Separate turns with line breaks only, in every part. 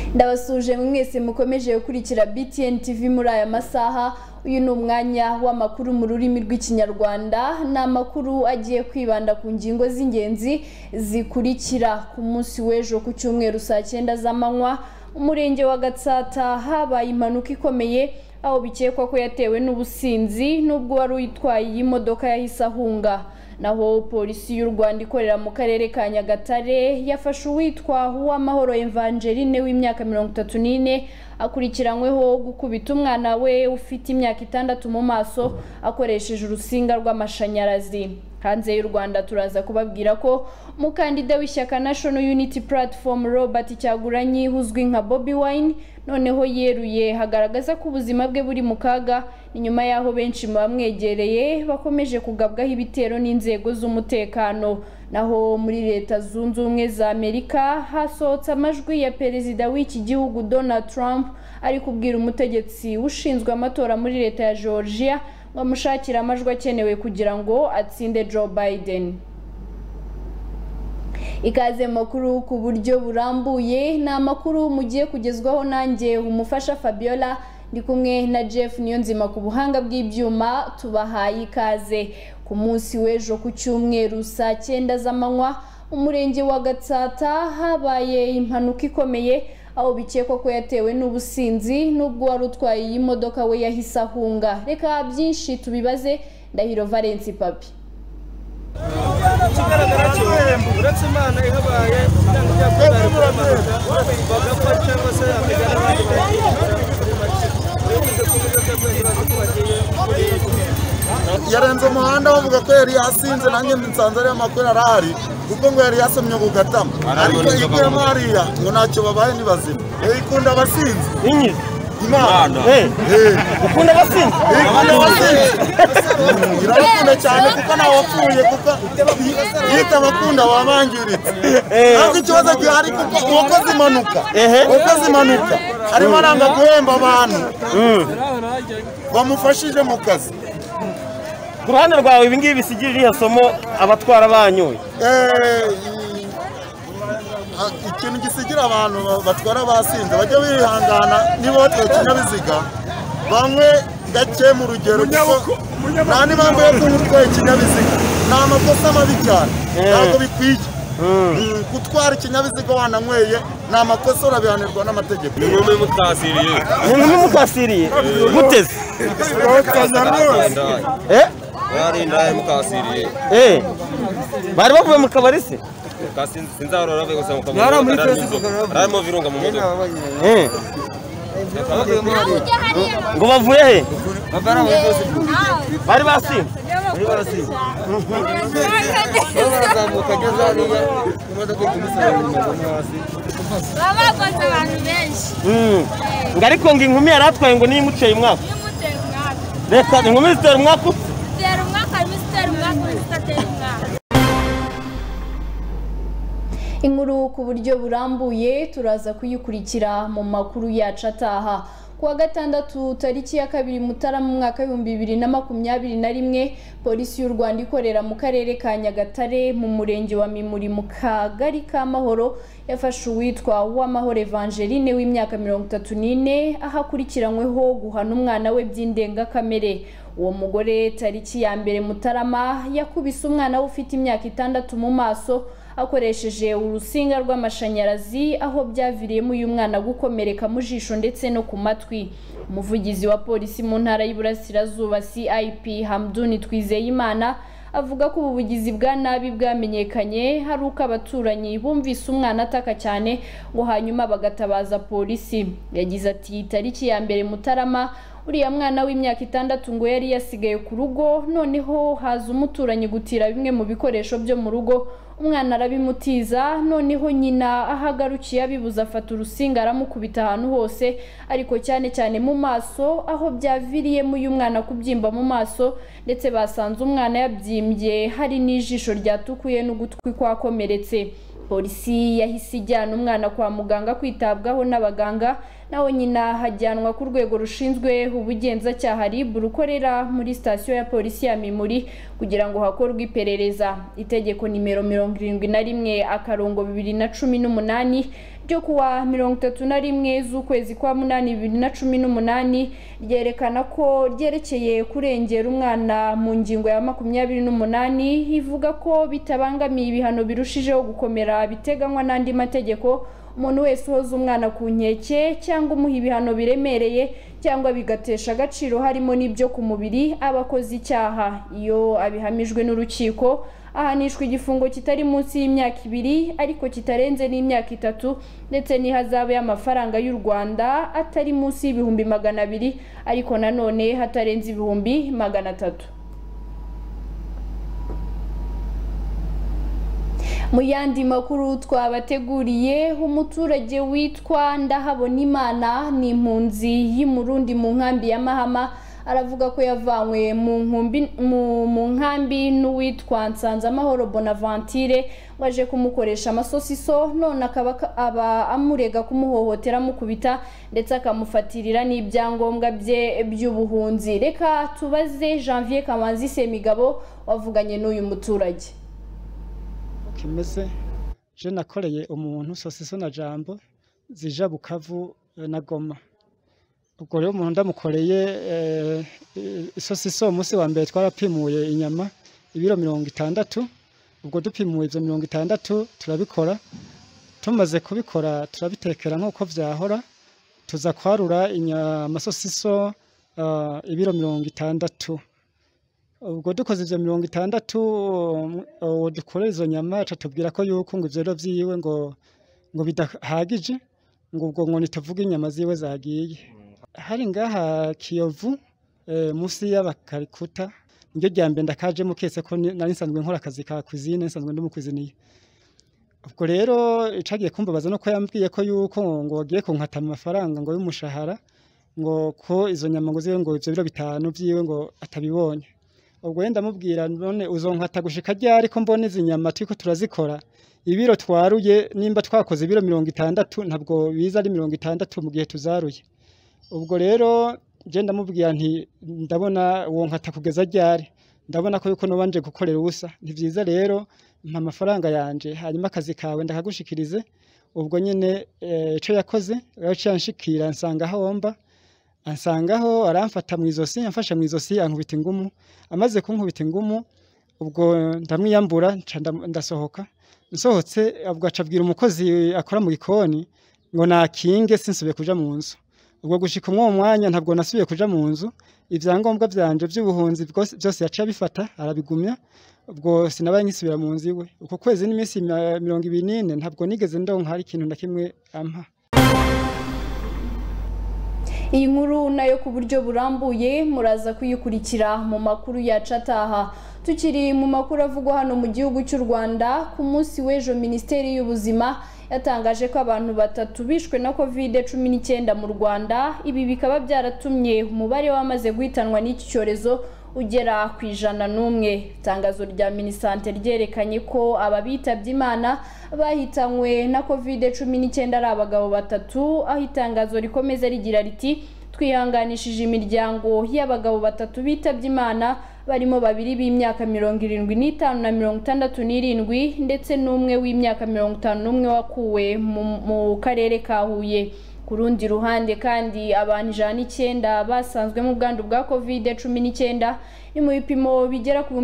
Ndabasuje mwese mukomeje gukurikira BTN TV muri aya masaha. Uyu ni umwanya w'amakuru mu rurimi rw'ikinyarwanda. Ni amakuru agiye kwibanda ku ngingo z'ingenzi zikurikira. Ku munsi w'ejo ku cyumweru saa 9 z'amanywa, umurenge wa Gatsata habaye impanuka ikomeye aho bikekwa ko yatewe n'ubusinzi nubwo wari uyitwaye iyi modoka yahise ahunga. Naho polisi y'u Rwanda ikorera mu karere ka Nyagatare yafashe uwitwa Uwamahoro Evangeline w'imyaka 34 akurikiranyweho gukubita umwana we ufite imyaka 6 mu maso akoresheje urusinga rw'amashanyarazi. Hanze y'u Rwanda turaza kubabwira ko umukandida w'ishyaka National Unity Platform Robert Cyagulanyi uzwi nka Bobi Wine noneho yeruye hagaragaza ko ubuzima bwe buri mu kaga inyuma yaho benshi bamwegereye bakomeje kugabwaho ibitero n'inzego z'umutekano. Naho muri Leta Zunze Ubumwe za Amerika hasohotse amajwi ya perezida w'iki gihugu Donald Trump ari kubwira umutegetsi ushinzwe amatora muri Leta ya Georgia ngo amushakire amajwi akenewe kugira ngo atsinde Joe Biden. Ikaze makuru ku buryo burambuye na amakuru mugiye kugezwaho nanjye umufasha Fabiola ndi kumwe na Jeff Niyonzima ku buhanga bw'ibyuma. Tubahaye ikaze. Ku munsi w'ejo ku cyumweru saa 9 z'amanywa, umurenge wa Gatsata habaye impanuka ikomeye aho bikekwa ko yatewe n'ubusinzi nubwo wari utwaye iyi modoka we yahise ahunga. Reka byinshi tubibaze Ndahiro Valence Papi.
Kigaragara cyo uretse Imana ihabaye bagapfa cyangwa se
yarenze umuhanda bavuga ko yari yasinze nanjye nsanze ari amakuru arahari kuko ngo yari yasomye bugatama ariko igwemo hariya ngo ntacyo babaye ni bazima ikunda abasinzi Imana
ukunda abasinzi
irakunda cyane kuko nawe wapfuye kuko yita abakunda wabangiritse ntabwo ikibazo gihari kuko uwakoze impanuka arimo aranga guhemba abantu bamufashije mu kazi.
Ku ruhande rwawe ibi ngibi bisigirira iyo somo abatwara banyoye
ikintu gisigira abantu batwara basinze bajya bihangana niba batwaye ikinyabiziga bamwe gake mu rugero kuko nta n'impamvu yo kuba utwaye ikinyabiziga ni amakosa mabi cyane ntabwo bikwiye gutwara ikinyabiziga wananyweye ni amakosa urabihanirwa n'amategeko.
ni nkumi mukasiriye guteze bari ndaye mukasiriye bari bavuye mu kabari se sinzarora bavuye gusa mu kabari arimo virunga mu modoka ngo bavuye he bari basinze barazamuka ageze hariya imodoka
babakoze abantu benshi
ngo ariko ngo inkumi yari atwaye ngo niyo imuceye umwaka reka inkumi zitera umwaka
Inkuru ku buryo burambuye turaza kuyikurikira mu makuru yacu ataha. Kuwa gatandatu tariki ya 2 Mutarama mu mwaka 2021, polisi y'u Rwanda ikorera mu karere ka Nyagatare mu murenge wa Mimuri mu kagari ka Mahoro yafashe uwitwa Uwamahoro Evangeline w'imyaka 34 ahakurikiranyweho guhana umwana we by'indengakamere. Uwo mugore tariki ya 2 Mutarama yakubise umwana we ufite imyaka 6 mu maso akoresheje urusinga rw'amashanyarazi aho byaviriyemo uyu mwana gukomereka mu jisho ndetse no ku matwi. Umuvugizi wa polisi mu ntara y'Iburasirazuba CIP Hamduni Twizeyimana avuga ko ubuvugizi bwa nabi bwamenyekanye hari uko abaturanyi bumvise umwana ataka cyane ngo hanyuma bagatabaza polisi. Yagize ati tariki ya 2 Mutarama uriya mwana w'imyaka 6 ngo yari yasigaye ku rugo noneho haza umuturanyi gutira bimwe mu bikoresho byo mu rugo umwana arabimutiza noneho nyina ahagarukiye abibuza afata urusinga aramukubita ahantu hose ariko cyane cyane mu maso aho byaviriyemo uyu mwana kubyimba mu maso ndetse basanze umwana yabyimbye hari n'ijisho ryatukuye n'ugutwi kwakomeretse. Polisi yahise ijyana umwana kwa muganga kwitabwaho n'abaganga naho nyina hajyanwa ku rwego rushinzwe ubugenzacyaha RIB rukorera muri station ya polisi ya Mimuri kugira ngo hakorwe iperereza. Itegeko nimero 71/2018 ryo kuwa 31 z'ukwezi kwa 8/2018 ryerekana ko ryerekeye kurengera umwana mu ngingo ya 28 ivuga ko bitabangamiye ibihano birushijeho gukomera biteganywa n'andi mategeko umuntu wese uhoza umwana ku nkeke cyangwa umuha ibihano biremereye cyangwa bigatesha agaciro harimo n'ibyo ku mubiri abakoze icyaha. Iyo abihamijwe n'urukiko ahanishwa igifungo kitari munsi y'imyaka 2 ariko kitarenze n'imyaka 3 ndetse n'ihazabu y'amafaranga y'u Rwanda atari munsi y'ibihumbi 200 ariko nanone hatarenze ibihumbi 300. Mu yandi makuru twabateguriye, umuturage witwa Ndahabonimana ni impunzi y'Umurundi mu nkambi ya Mahama aravuga ko yavanywe mu nkambi n'uwitwa Nsanzamahoro Bonaventure waje kumukoresha amasosiso none akaba amurega kumuhohotera mukubita ndetse akamufatirira n'ibyangombwa bye by'ubuhunzi. Reka tubaze Janvier Kamanzi Semigabo wavuganye n'uyu muturage.
Kimeze je nakoreye umuntu sosiso na jambo zija Bukavu na Goma. Ubwo rero umuntu ndamukoreye sosiso musi wa mbere twarapimuye inyama ibiro 60. Ubwo dupimuye ivyo 60 turabikora, tumaze kubikora turabitekera nk'uko vyahora, tuza kwarura inyama sosiso ibiro 60. Ubwo dukoze ivyo 60 dukorera izo nyama catubwira ko yuko ngo ivyo vyiwe ngo bidahagije ngo ubwo ngo nituvuga inyama ziwe zagiye. Hari ngaha Kiyovu musi y'abakarikuta niryo ryambe ndakaje mukese ko nari nsanzwe nkora akazi ka cuisine nsanzwe ndumukwiziniye. Ubwo rero icagiye kumbabaza no ko yambwiye ko yuko ngo agiye kunkata amafaranga ngo y'umushahara ngo ko izo nyama ngo ziwe ngo ivyo biro 5 vyiwe ngo atabibonye. Ubwo yenda mubwira none uzonkata gushika ryari ko mbone izi nyama twiko turazikora ibiro twaruye nimba twakoze ibiro 60 ntabwo biza ari 60 mu gihe tuzaruye. Ubwo rero je ndamubwira nti ndabona uwo nkata kugeza ryari, ndabona ko yuko nobanje gukorera ubusa, ntivyiza rero mpa amafaranga yanje hanyuma akazi kawe ndakagushikirize. Ubwo nyene ico yakoze yaciye anshikira nsanga homba ansangaho aramfata mu izosi amfasha mu izosi ankubita ingumu, amaze kunkubita ingumu ubwo ndamwiyambura ndasohoka. Nsohotse ubwo acabwira umukozi akora mu gikoni ngo nakinge sinsubiye kuja mu nzu. Ubwo gushika umwo mwanya ntabwo nasubiye kuja mu nzu, ivyangombwa vyanje by'ubuhunzi byose yaca bifata arabigumya. Ubwo sinabaye nkisubira mu nzu iwe. Uko kwezi n'iminsi 24 ntabwo nigeze ndonka hari ikintu na kimwe ampa.
Iyi nkuru nayo ku buryo burambuye muraza kuyikurikira mu makuru yacu ataha. Tukiri mu makuru avugwa hano mu gihugu cy'u Rwanda, ku munsi w'ejo Minisiteri y'Ubuzima yatangaje ko abantu 3 bishwe na COVID-19 mu Rwanda. Ibi bikaba byaratumye umubare wamaze guhitanwa n'iki cyorezo ugera ku 101. Itangazo rya Minisante ryerekanye ko ababitabye Imana bahitanywe na COVID-19 ari abagabo 3, aho itangazo rikomeza rigira riti twihanganishije imiryango y'abagabo 3 bitabye Imana barimo 2 b'imyaka 75 na 67 ndetse n'umwe w'imyaka 51 wakuwe mu karere ka Huye. Ku rundi ruhande kandi abantu 109 basanzwe mu bwandu bwa COVID-19 ni mu bipimo bigera ku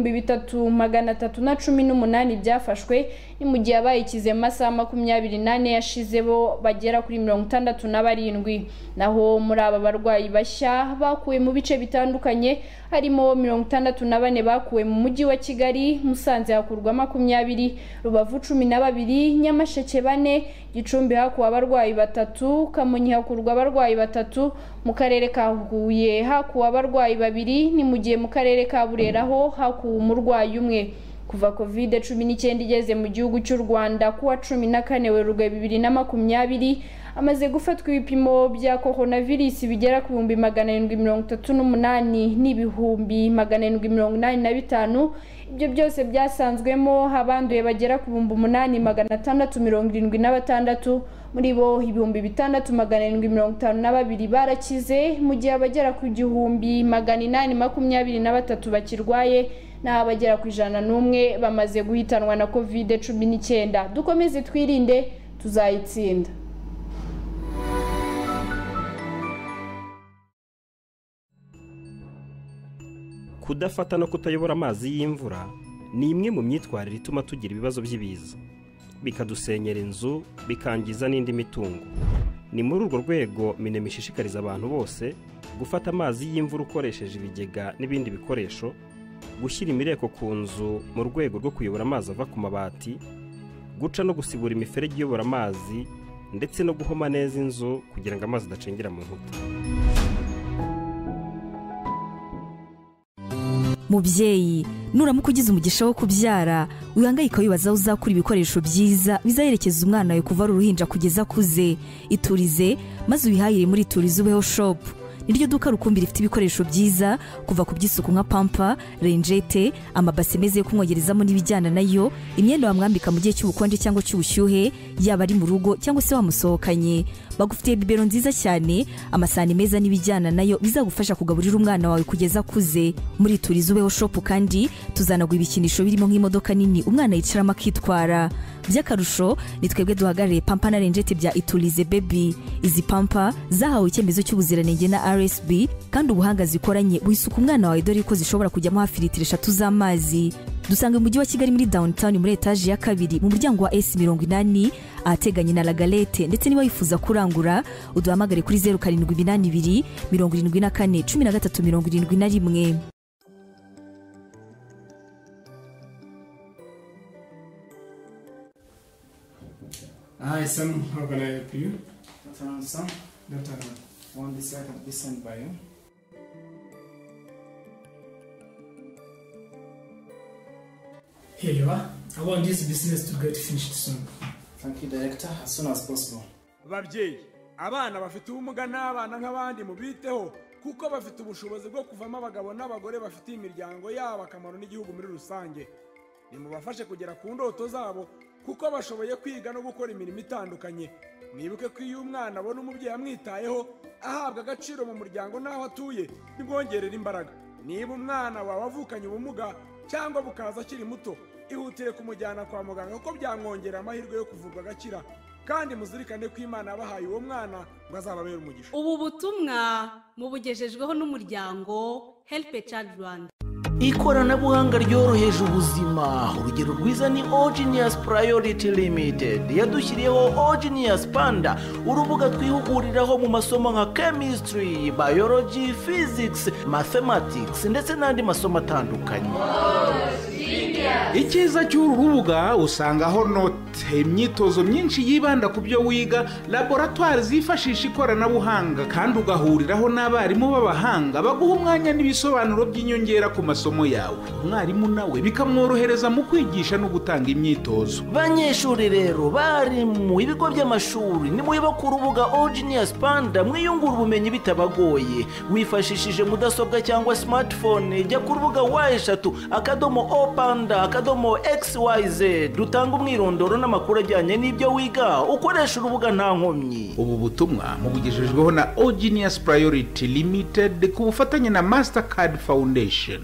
3318 byafashwe, ni mu gihe abayikize mu masaha 24 yashize bo bagera kuri 67. Naho muri aba barwayi bashya bakuwe mu bice bitandukanye harimo 64 bakuwe mu mujyi wa Kigali, Musanze hakurwa 20, Rubavu 12, Nyamasheke 4, Gicumbi hakuwe abarwayi 3, Kamonyi hakurwa abarwayi 3, mu karere ka Huye hakuwe abarwayi 2, ni mu gihe mu karere ka Burera ho hakuwe umurwayi 1. Kuva COVID-19 igeze mu gihugu cy'u Rwanda kuwa 14 Werurwe 2020 amaze gufatwa ibipimo bya coronavirus bigera ku 738 n'ibihumbi 785. Ibyo byose byasanzwemo abanduye bagera ku 8676, muri bo 6752 barakize, mu gihe abagera ku 1823 bakirwaye naho abagera ku 101 bamaze guhitanwa na COVID-19. Dukomeze twirinde tuzayitsinda.
kudafata no kutayobora amazi y'imvura ni imwe mu myitwarire ituma tugira ibibazo by'ibiza bikadusenyera inzu bikangiza n'indi mitungo. Ni muri urwo rwego Minema ishishikariza abantu bose gufata amazi y'imvura ukoresheje ibigega n'ibindi bikoresho, gushyira imireko ku nzu mu rwego rwo kuyobora amazi ava ku mabati, guca no gusibura imiferege iyobora amazi ndetse no guhoma neza inzu kugira ngo amazi adacengera mu nkuta.
Mubyeyi, nuramuka ugize umugisha wo kubyara, wihangayika wibaza aho uzakura ibikoresho byiza bizaherekeza umwana wawe kuva ari uruhinja kugeza akuze. Iturize maze ubihahire muri Iturize Ubeho Shop. Niryo duka rukumbi rifite ibikoresho byiza kuva ku by'isuku nka pampa, renjete, amabase meza yo kumwogerezamo n'ibijyana nayo, imyenda wamwambika mu gihe cy'ubukonje cyangwa cy'ubushyuhe, yaba ari mu rugo cyangwa se wamusohokanye. Bagufitiye bibero nziza cyane, amasahani meza n'ibijyana nayo bizagufasha kugaburira umwana wawe kugeza akuze. Muri Iturize Ubeho Shop kandi tuzanagura ibikinisho birimo nk'imodoka nini umwana yicaramo akitwara. By'akarusho ni twebwe duhagarariye pampa na renjete bya Iturize Baby. Izi pampa zahawe icyemezo cy'ubuziranenge na RSB kandi ubuhanga zikoranye wisuka umwana wawe dore ko zishobora kujyamo hafi litiro 3 z'amazi. Dusanga mu mujyi wa Kigali muri downtown muri etage ya 2 mu muryango wa S80 ahateganye na La Galette, ndetse niba wifuza kurangura uduhamagare kuri 0782 74 1371.
Hi, Sam. How can I help you?
Dr. Sam, one this I can be sent by you.
Here you are. I want this business to get finished soon.
Thank you, Director. As soon as possible.
Babyeyi, abana bafite ubumuga n'abana nk'abandi mubiteho kuko bafite ubushobozi bwo kuvamo abagabo n'abagore bafite imiryango yabo akamaro n'igihugu muri rusange. Nimubafashe kugera ku ndoto zabo kuko bashoboye kwiga no gukora imirimo itandukanye. Mwibuke ko iyo umwana abona umubyeyi amwitayeho ahabwa agaciro mu muryango n'aho atuye bimwongerera imbaraga. Niba umwana wawe avukanye ubumuga cyangwa bukaza akiri muto, ihutire kumujyana kwa muganga kuko byamwongera amahirwe yo kuvurwa agakira. Kandi muzirikane ko Imana yabahaye uwo mwana ngo azababere umugisha.
Ubu butumwa mubugejejweho n'umuryango Help a Child Rwanda.
Ikoranabuhanga ryoroheje ubuzima. Urugero rwiza ni Genius Priority Limited yadushyiriyeho Genius Panda, urubuga twihuguriraho mu masomo nka chemistry, biology, physics, mathematics ndetse n'andi masomo atandukanye.
Icyiza cy'uru rubuga usangaho note, imyitozo myinshi yibanda ku byo wiga, laboratoire zifashisha ikoranabuhanga kandi ugahuriraho n'abarimu b'abahanga baguha umwanya n'ibisobanuro by'inyongera ku masomo yawe. Umwarimu nawe bikamworohereza mu kwigisha no gutanga imyitozo.
Banyeshuri rero bari mu ibigo by'amashuri ni muyiba ku rubuga Genius Panda mwiyungura ubumenyi bitabagoye. Wifashishije mudasobwa cyangwa smartphone, jya ku rubuga y3.opanda.xyz dutanga umwirondoro n'amakuru ajyanye n'ibyo wiga ukoresha urubuga nta nkomyi.
Ubu butumwa mubugejejweho na Genius Priority Limited ku bufatanye na Mastercard Foundation.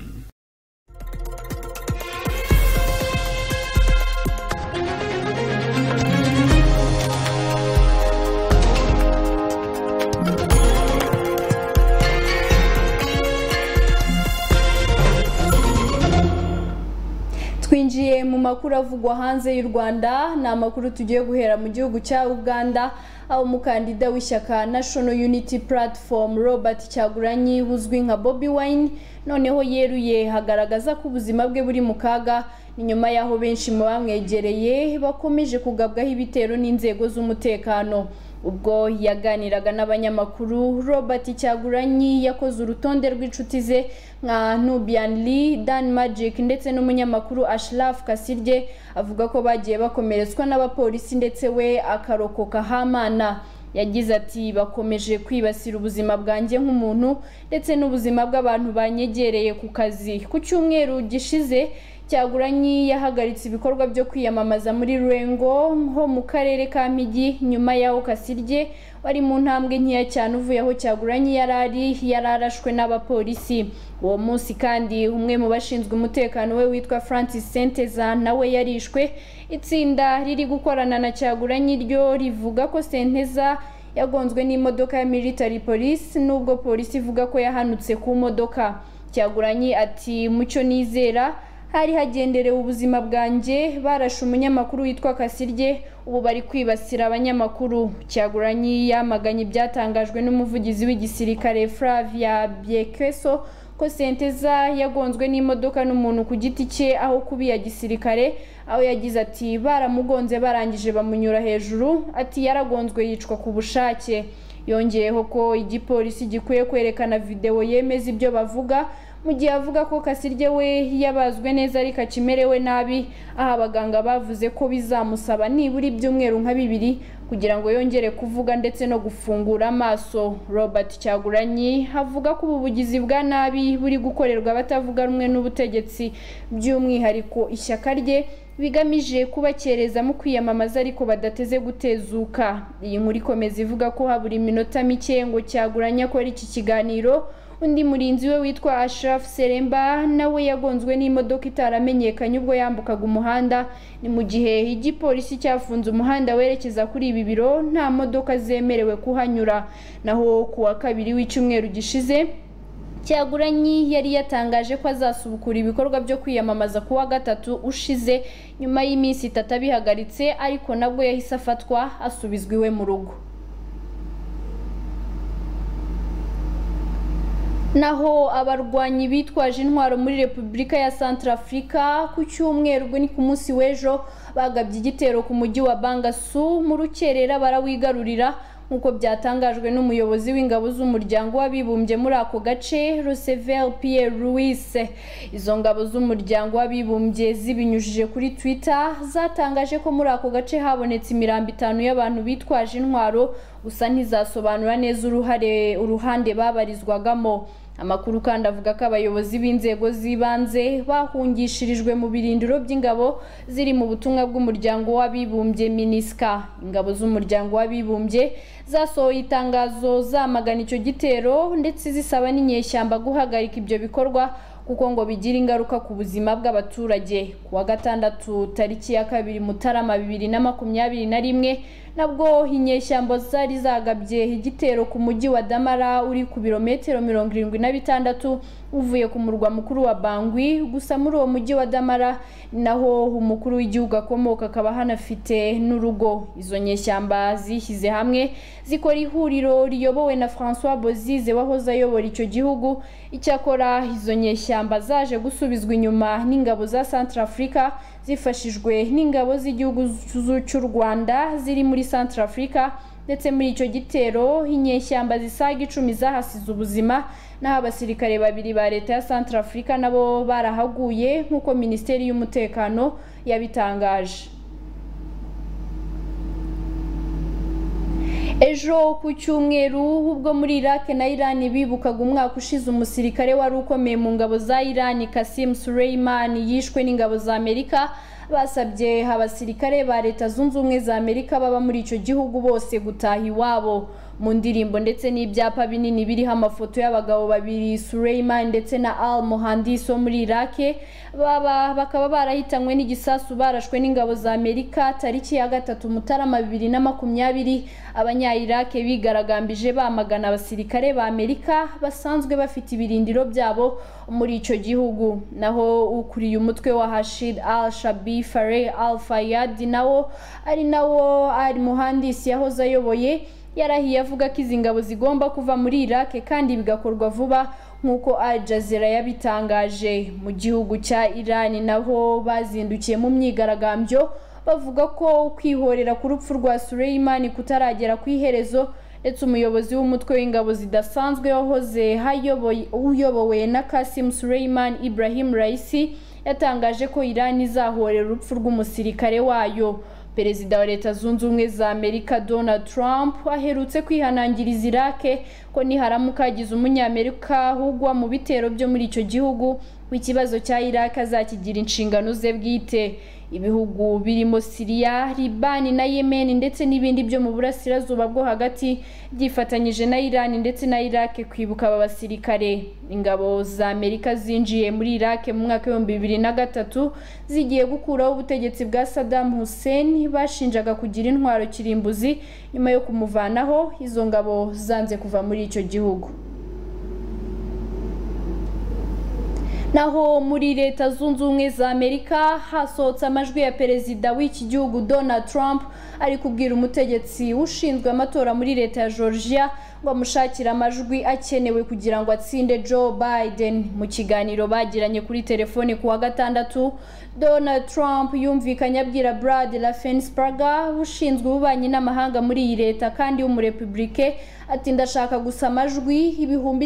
Twinjiye mu makuru avugwa hanze y'u Rwanda. Ni amakuru tugiye guhera mu gihugu cya Uganda, aho umukandida w'ishyaka National Unity Platform Robert Kyagulanyi uzwi nka Bobi Wine noneho yeruye hagaragaza ko ubuzima bwe buri mu kaga nyuma yaho benshi mu bamwegereye bakomeje kugabwaho ibitero n'inzego z'umutekano. Ubwo yaganiraga n'abanyamakuru, Robert Kyagulanyi yakoze urutonde rw'inshuti ze nka Nubian Lee, Dan Magic ndetse n'umunyamakuru Ashraf Kasirye, avuga ko bagiye bakomeretswa n'abapolisi ndetse we akarokoka hamana. Yagize ati bakomeje kwibasira ubuzima bwanjye nk'umuntu ndetse n'ubuzima bw'abantu banyegereye ku kazi. Ku cyumweru gishize Kyagulanyi yahagaritse ibikorwa byo kwiyamamaza muri Rurengo ho mu karere ka Migi nyuma yaho Kasirye wari mu ntambwe nkeya cyane uvuye aho Kyagulanyi yararashwe n'abapolisi. Uwo munsi kandi umwe mu bashinzwe umutekano we witwa Francis Senteza nawe yarishwe. Itsinda riri gukorana na Kyagulanyi ryo rivuga ko Senteza yagonzwe n'imodoka ya military police nubwo polisi ivuga ko yahanutse ku modoka. Cyaguranyi ati mucyo nizera hari hagenderewe ubuzima bwanjye barashe umunyamakuru witwa Kasirye ubu bari kwibasira abanyamakuru. Cyaguranyi yamaganye byatangajwe n'umuvugizi w'igisirikare Flavia Biekeso ko Senteza yagonzwe n'imodoka n'umuntu ku giti cye aho kubiya gisirikare, aho yagize ati baramugonze barangije bamunyura hejuru, ati yaragonzwe yicwa ku bushake. Yongeyeho ko igipolisi gikwiye kwerekana video yemeza ibyo bavuga, mu gihe avuga ko Kasirye we yabazwe neza ariko akimerewe nabi, aho abaganga bavuze ko bizamusaba nibura ibyumweru nka 2 kugira ngo yongere kuvuga ndetse no gufungura amaso. Robert Cyaguranyi avuga ko ubugizi bwa nabi buri gukorerwa batavuga rumwe n'ubutegetsi, by'umwihariko ishyaka rye bigamije kubakereza mu kwiyamamaza ariko badateze gutezuka. Iyi nkuru ikomeza ivuga ko habura iminota mike ngo Cyaguranyi akora iki kiganiro, undi murinzi we witwa Ashraf Seremba nawe yagonzwe n'imodoka itaramenyekanye ubwo yambukaga umuhanda. Ni mu gihe igipolisi cyafunze umuhanda werekeza kuri ibi biro nta modoka zemerewe kuhanyura. Naho kuwa kabiri w'icyumweru gishize Cyaguranyi yari yatangaje ko azasubukura ibikorwa byo kwiyamamaza kuwa 3 ushize nyuma y'iminsi 3 bihagaritse, ariko nabwo yahise afatwa asubizwa iwe mu rugo. Naho abarwanyi bitwaje intwaro muri Repubulika ya Centrafrica ku cyumweru ni ku munsi w'ejo bagabye igitero ku mujyi wa Bangasu mu rukerera barawigarurira, nkuko byatangajwe n'umuyobozi w'ingabo z'umuryango w'abibumbye muri ako gace Roosevelt Pierre Louis. Izo ngabo z'umuryango w'abibumbye zibinyujije kuri Twitter zatangaje ko muri ako gace habonetse imirambo 5 y'abantu bitwaje intwaro, gusa ntizasobanura neza uruhande babarizwagamo. Amakuru kandi avuga ko abayobozi b'inzego z'ibanze bahungishirijwe mu birindiro by'ingabo ziri mu butumwa bw'umuryango w'abibumbye MINUSCA. Ingabo z'umuryango w'abibumbye zasohoye itangazo zamagana icyo gitero ndetse zisaba n'inyeshyamba guhagarika ibyo bikorwa kuko ngo bigira ingaruka ku buzima bw'abaturage. Kuwa 6 tariki ya 2 Mutarama 2021 nabwo inyeshyamba zari zagabye igitero ku mujyi wa Damara uri ku birometero 76 uvuye ku murwa mukuru wa Bangui. Gusa muri uwo mujyi wa Damara naho umukuru w'igihugu akomoka akaba hanafite n'urugo. Izo nyeshyamba zishyize hamwe zikora ihuriro riyobowe na François Bozize wahoze ayobora icyo gihugu. Icyakora izo nyeshyamba zaje gusubizwa inyuma n'ingabo za Centrafrica zifashijwe n'ingabo z'igihugu cy'u Rwanda ziri muri Centrafrica, ndetse muri icyo gitero inyeshyamba zisaga 10 zahasize ubuzima, naho abasirikare 2 ba leta ya Centrafrica nabo barahaguye nk'uko Minisiteri y'Umutekano yabitangaje. Ejo ku cyumweru ubwo muri Iraq na Iran bibukaga umwaka ushize umusirikare wari ukomeye mu ngabo za Iran Qasim Soleimani yishwe n'ingabo za Amerika, basabye abasirikare ba leta zunze ubumwe za Amerika baba muri icyo gihugu bose gutaha iwabo. Mu ndirimbo ndetse n'ibyapa binini biriho amafoto y'abagabo 2 Soleimani ndetse na Al Mohandis wo muri Iraq bakaba barahitanywe n'igisasu barashwe n'ingabo za Amerika tariki ya 3 Mutarama 2020. Abanya-Iraq bigaragambije bamagana abasirikare ba Amerika basanzwe bafite ibirindiro byabo muri icyo gihugu. Naho ukuriye umutwe wa Hashid al-Shabi Fareh al-Fayyad nawo Al Mohandis yahoze ayoboye yarahiye avuga ko izi ngabo zigomba kuva muri Iraq kandi bigakorwa vuba nk'uko Al Jazeera yabitangaje. Mu gihugu cya Iran naho bazindukiye mu myigaragambyo bavuga ko kwihorera ku rupfu rwa Soleimani kutaragera ku iherezo, ndetse umuyobozi w'umutwe w'ingabo zidasanzwe wahoze uyobowe na Qasim Soleimani Ibrahim Raisi yatangaje ko Iran izahorera urupfu rw'umusirikare wayo. Perezida wa Leta Zunze Ubumwe za Amerika Donald Trump aherutse kwihanangiriza Iraq ko niharamuka hagize umunyamerika hugwa mu bitero byo muri icyo gihugu, ikibazo cya Iraq azakigira inshingano ze bwite. Ibihugu birimo Syria, Liban na Yemen ndetse n'ibindi byo mu burasirazuba bwo hagati byifatanyije na Iran ndetse na Iraq kwibuka aba basirikare. Ingabo za Amerika zinjiye muri Iraq mu mwaka wa 2003 zigiye gukuraho ubutegetsi bwa Saddam Hussein bashinjaga kugira intwaro kirimbuzi. Nyuma yo kumuvanaho, izo ngabo zanze kuva muri icyo gihugu. Naho muri leta zunze ubumwe za Amerika hasohotse amajwi ya perezida w'iki gihugu Donald Trump ari kubwira umutegetsi ushinzwe amatora muri leta ya Georgia ngo amushakira amajwi akenewe kugira ngo atsinde Joe Biden. Mu kiganiro bagiranye kuri telefone kuwa gatandatu, Donald Trump yumvikanye abwira Brad Raffensperger ushinzwe ububanyi n'amahanga muri iyi leta kandi w'umurepublike ati ndashaka gusa amajwi ibihumbi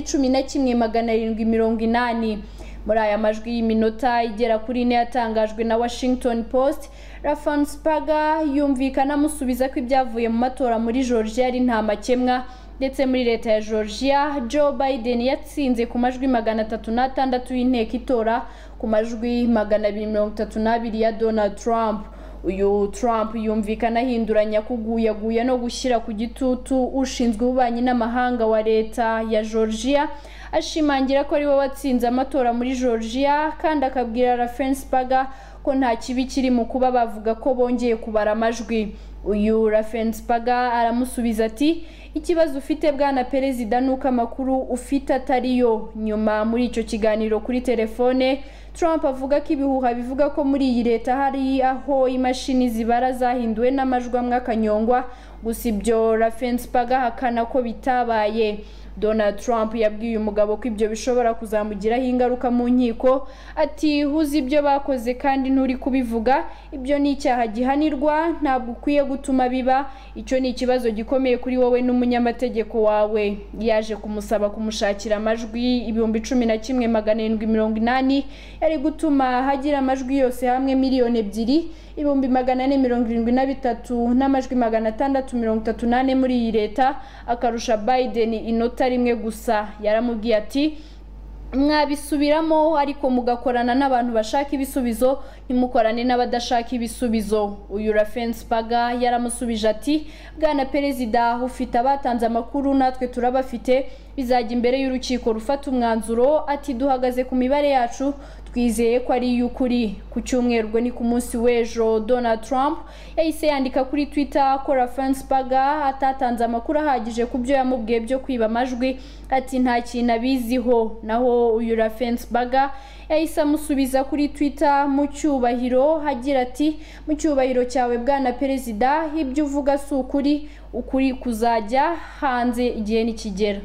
11,780. Muri aya majwi y'iminota igera kuri 4 yatangajwe na Washington Post, Raffensperger yumvikana amusubiza ko ibyavuye mu matora muri Georgia ari nta makemwa, ndetse muri leta ya Georgia Joe Biden yatsinze ku majwi 306 y'inteko itora ku majwi 232 ya Donald Trump. Uyu Trump yumvikana ahinduranya kuguyaguya no gushyira ku gitutu ushinzwe ububanyi n'amahanga wa leta ya Georgia, ashimangira ko ari we watsinze amatora muri Georgia kandi akabwira Raffensperger ko nta kibi kiri mu kuba bavuga ko bongeye kubara amajwi. Uyu Raffensperger aramusubiza ati ikibazo ufite bwana perezida nuko amakuru ufite atariyo. Nyuma muri icyo kiganiro kuri telefone, Trump avuga ko ibihuha bivuga ko muri iyi leta hari aho imashini zibara zahinduwe n'amajwi amwe akanyongwa, gusa ibyo Raffensperger hakana ko bitabaye. Donald Trump yabwiye umugabo ko ibyo bishobora kuzamugiraho ingaruka mu nkiko, ati uzi ibyo bakoze kandi nturi kubivuga, ibyo ni icyaha gihanirwa, ntabwo ukwiye gutuma biba, icyo ni ikibazo gikomeye kuri wowe n'umunyamategeko wawe. Yaje kumusaba kumushakira amajwi 11,780 yari gutuma hagira amajwi yose hamwe 2,473 n'amajwi 638 muri iyi leta, akarusha Biden inota rimwe gusa. Yaramubwiye ati mwabisubiramo ariko mugakorana n'abantu bashaka ibisubizo, ntimukorane n'abadashaka ibisubizo. Uyu Raffensperger yaramusubije ati bwana perezida ufite abatanze amakuru natwe turabafite, bizajya imbere y'urukiko rufata umwanzuro, ati duhagaze ku mibare yacu, twizeye ko ari y'ukuri. Ku cyumweru ni ku munsi w'ejo Donald Trump yahise yandika kuri Twitter ko Raffensperger atatanze amakuru ahagije ku byo yamubwiye byo kwiba amajwi, ati nta kintu abiziho. Naho uyu Raffensperger yahise amusubiza kuri Twitter mu cyubahiro hagira ati mu cyubahiro cyawe bwana perezida, ibyo uvuga si ukuri, ukuri kuzajya hanze igihe nikigera.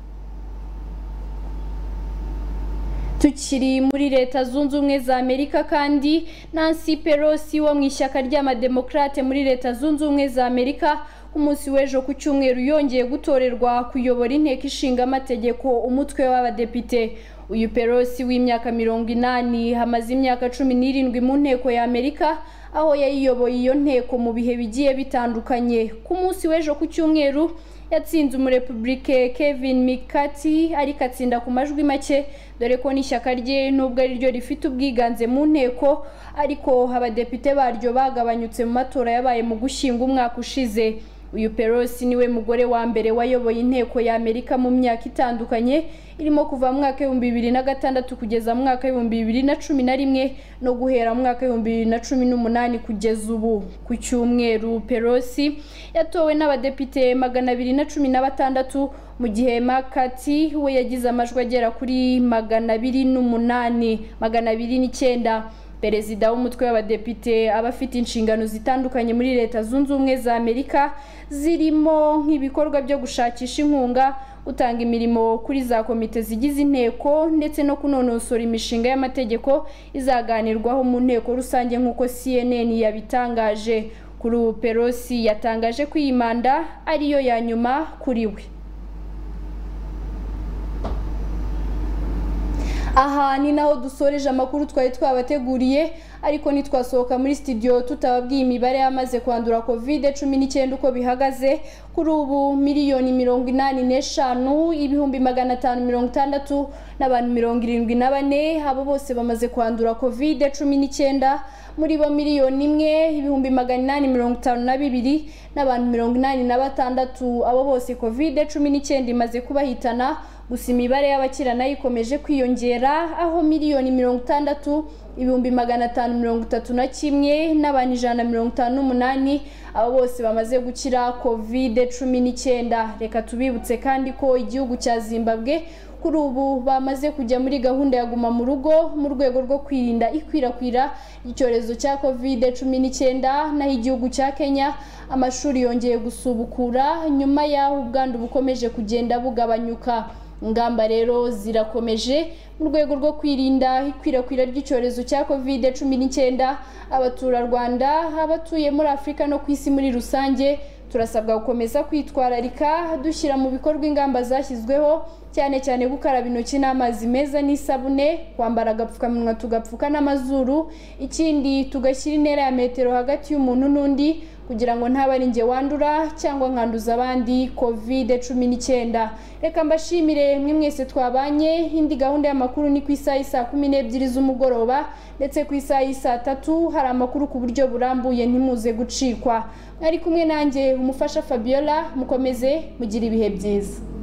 Tukiri muri leta zunze ubumwe za Amerika kandi, Nancy Pelosi wo mu ishyaka ry'amademokrate muri leta zunze ubumwe za Amerika umunsi w'ejo ku cyumweru yongeye gutorerwa kuyobora inteko ishinga amategeko umutwe w'abadepite. Uyu Pelosi w'imyaka 80 hamaze imyaka 17 mu nteko ya Amerika, aho yayiyoboye iyo nteko mu bihe bigiye bitandukanye. Ku munsi w'ejo ku cyumweru yatsinze umurepublike Kevin McCarthy ariko atsinda ku majwi make, dore ko n'ishyaka rye nubwo ari ryo rifite ubwiganze mu nteko, ariko abadepite baryo bagabanyutse mu matora yabaye mu gushyinga umwaka ushize. Uyu Pelosi niwe mugore wa mbere wayoboye inteko ya Amerika mu myaka itandukanye, irimo kuva mu mwaka 2006 kugeza mu mwaka 2011 no guhera mu mwaka 2018 kugeza ubu. Ku cyumweru Pelosi yatowe n'abadepite 216 mu gihe McCarthy we yagize amajwi agera kuri 209. Perezida w'umutwe w'abadepite abafite inshingano zitandukanye muri leta zunze ubumwe za Amerika, zirimo nk'ibikorwa byo gushakisha inkunga, utanga imirimo kuri za komite zigize inteko, ndetse no kunonosora imishinga y'amategeko izaganirwaho mu nteko rusange nk'uko CNN yabitangaje. Kuri ubu Pelosi yatangaje ko iyi manda ariyo ya nyuma kuri we. Aha ni naho dusoreje amakuru twari twabateguriye, ariko nitwasohoka muri studio tutababwiye imibare yamaze kwandura COVID-19 uko bihagaze. Kuri ubu 1,055,560 n'abantu 74 abo bose bamaze kwandura COVID-19, muri bo 1,152,852 n'abantu 86 abo bose COVID-19 imaze kubahitana. Gusa imibare y'abakira nayo ikomeje kwiyongera, aho 1,60,531 n'abantu 158 abo bose bamaze gukira COVID-19. Reka tubibutse kandi ko igihugu cya Zimbabwe kuri ubu bamaze kujya muri gahunda ya guma mu rugo mu rwego rwo kwirinda ikwirakwira ry'icyorezo cya COVID-19 naho igihugu cya Kenya amashuri yongeye gusubukura nyuma y'aho ubwandu bukomeje kugenda bugabanyuka. Ingamba rero zirakomeje mu rwego rwo kwirinda ikwirakwira ry'icyorezo cya COVID-19. Abaturarwanda abatuye muri Afurika no ku isi muri rusange turasabwa gukomeza kwitwararika dushyira mu bikorwa ingamba zashyizweho cyane cyane gukaraba intoki n'amazi meza n'isabune, kwambara agapfukamunwa tugapfuka n'amazuru, ikindi tugashyira intera ya metero hagati y'umuntu n'undi kugira ngo ntaba ari njye wandura cyangwa nkanduza abandi COVID-19. Reka mbashimire mwe mwese twabanye. Indi gahunda y'amakuru ni ku isaha saa 12 z'umugoroba ndetse ku isaha saa 3 hari amakuru ku buryo burambuye ntimuze gucikwa. Ari kumwe nanjye umufasha Fabiola, mukomeze mugira ibihe byiza.